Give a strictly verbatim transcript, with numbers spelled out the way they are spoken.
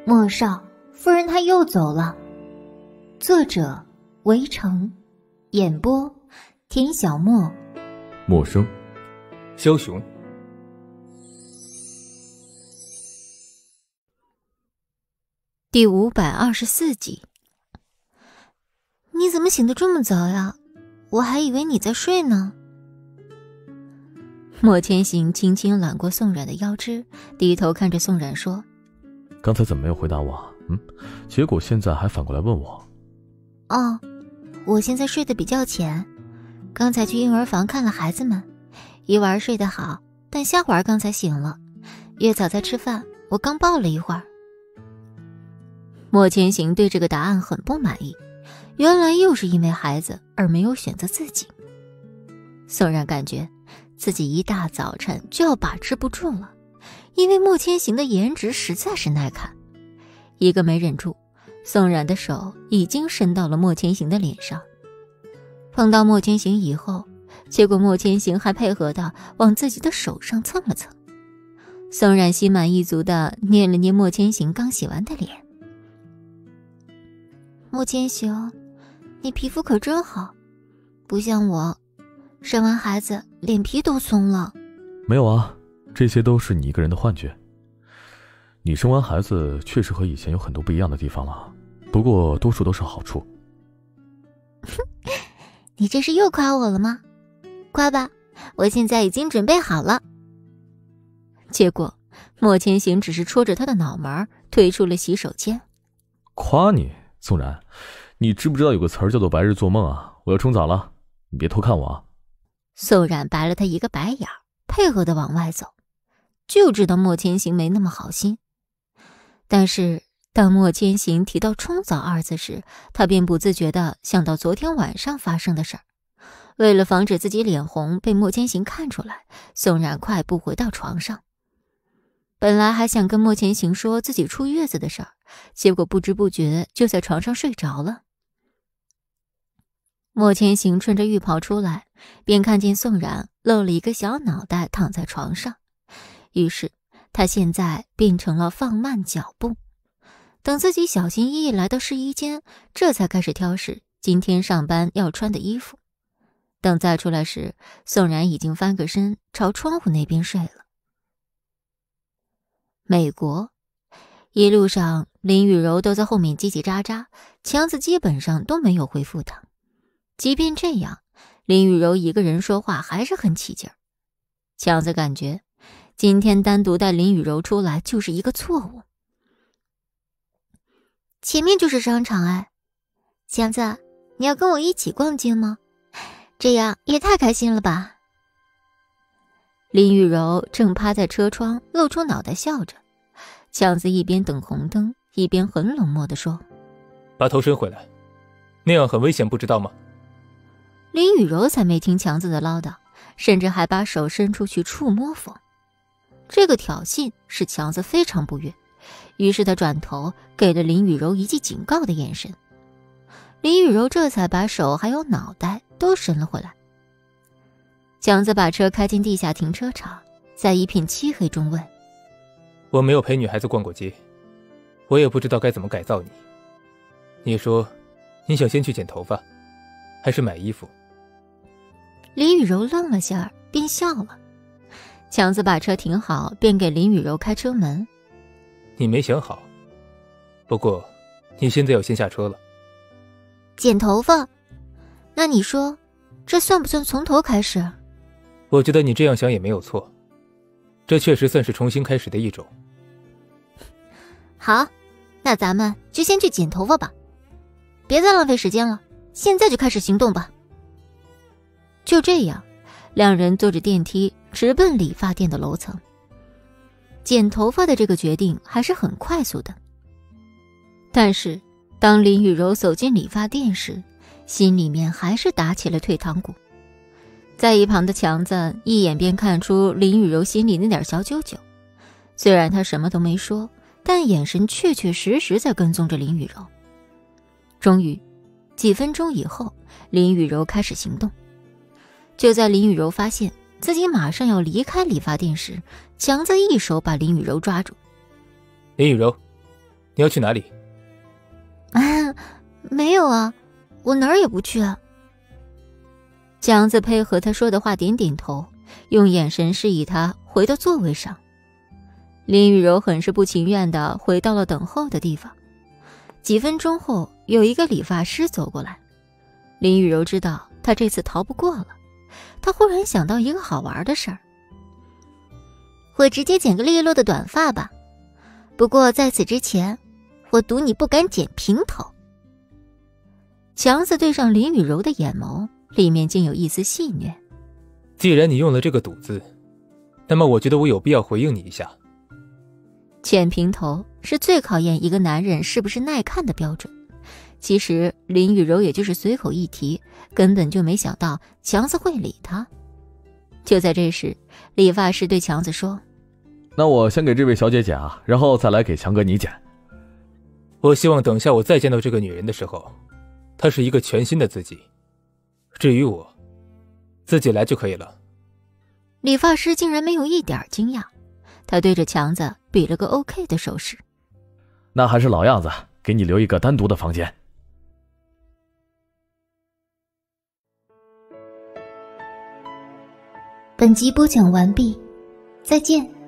莫少，夫人她又走了。作者：围城，演播：田小沫， 陌生， 枭雄。 第五百二十四集。你怎么醒得这么早呀？我还以为你在睡呢。莫千行轻轻揽过宋冉的腰肢，低头看着宋冉说： 刚才怎么没有回答我？嗯，结果现在还反过来问我。 哦，我现在睡得比较浅，刚才去婴儿房看了孩子们，一娃睡得好，但夏娃刚才醒了，月嫂在吃饭，我刚抱了一会儿。莫千行对这个答案很不满意，原来又是因为孩子而没有选择自己。宋冉感觉自己一大早晨就要把持不住了，因为莫千行的颜值实在是耐看。一个没忍住，宋冉的手已经伸到了莫千行的脸上，碰到莫千行以后，结果莫千行还配合的往自己的手上蹭了蹭。宋冉心满意足的捏了捏莫千行刚洗完的脸。莫千行，你皮肤可真好，不像我生完孩子脸皮都松了。 没有啊，这些都是你一个人的幻觉。你生完孩子确实和以前有很多不一样的地方了，不过多数都是好处。 你这是又夸我了吗？夸吧，我现在已经准备好了。结果莫千行只是戳着他的脑门退出了洗手间。 夸你？宋冉，你知不知道有个词儿叫做白日做梦啊？我要冲澡了，你别偷看我啊。 宋冉白了他一个白眼，配合的往外走，就知道莫千行没那么好心。但是当莫千行提到冲澡二字时，他便不自觉地想到昨天晚上发生的事儿。为了防止自己脸红被莫千行看出来，宋冉快步回到床上。本来还想跟莫千行说自己出月子的事儿，结果不知不觉就在床上睡着了。莫千行穿着浴袍出来，便看见宋冉露了一个小脑袋躺在床上，于是他现在变成了放慢脚步，等自己小心翼翼来到试衣间，这才开始挑选今天上班要穿的衣服。等再出来时，宋冉已经翻个身朝窗户那边睡了。美国一路上，林雨柔都在后面叽叽喳喳，强子基本上都没有回复他。即便这样，林雨柔一个人说话还是很起劲儿。强子感觉今天单独带林雨柔出来就是一个错误。前面就是商场哎，强子，你要跟我一起逛街吗？这样也太开心了吧。林雨柔正趴在车窗露出脑袋笑着，强子一边等红灯一边很冷漠地说： 把头伸回来，那样很危险，不知道吗？ 林雨柔才没听强子的唠叨，甚至还把手伸出去触摸风。这个挑衅使强子非常不悦，于是他转头给了林雨柔一记警告的眼神。林雨柔这才把手还有脑袋都伸了回来。强子把车开进地下停车场，在一片漆黑中问： 我没有陪女孩子逛过街，我也不知道该怎么改造你。你说你想先去剪头发还是买衣服？ 林雨柔愣了下便笑了。强子把车停好，便给林雨柔开车门。 你没想好，不过你现在要先下车了。 剪头发？那你说这算不算从头开始？ 我觉得你这样想也没有错，这确实算是重新开始的一种。 好，那咱们就先去剪头发吧，别再浪费时间了，现在就开始行动吧。就这样，两人坐着电梯直奔理发店的楼层。剪头发的这个决定还是很快速的，但是当林雨柔走进理发店时，心里面还是打起了退堂鼓。在一旁的强子一眼便看出林雨柔心里那点小九九，虽然他什么都没说，但眼神确确实实在跟踪着林雨柔。终于几分钟以后，林雨柔开始行动。就在林雨柔发现自己马上要离开理发店时，强子一手把林雨柔抓住。 林雨柔， 你要去哪里？ 啊，没有啊，我哪儿也不去。强子配合他说的话点点头，用眼神示意他回到座位上。林雨柔很是不情愿地回到了等候的地方。几分钟后，有一个理发师走过来。林雨柔知道他这次逃不过了，她忽然想到一个好玩的事儿。我直接剪个利落的短发吧，不过在此之前，我赌你不敢剪平头。强子对上林雨柔的眼眸，里面竟有一丝戏谑。 既然你用了这个赌字，那么我觉得我有必要回应你一下。 剪平头是最考验一个男人是不是耐看的标准。其实林雨柔也就是随口一提，根本就没想到强子会理他。就在这时，理发师对强子说： 那我先给这位小姐剪啊，然后再来给强哥你剪。 我希望等下我再见到这个女人的时候，她是一个全新的自己。至于我，自己来就可以了。 理发师竟然没有一点惊讶，他对着强子比了个 OK 的手势。 那还是老样子，给你留一个单独的房间。 本集播讲完毕，再见。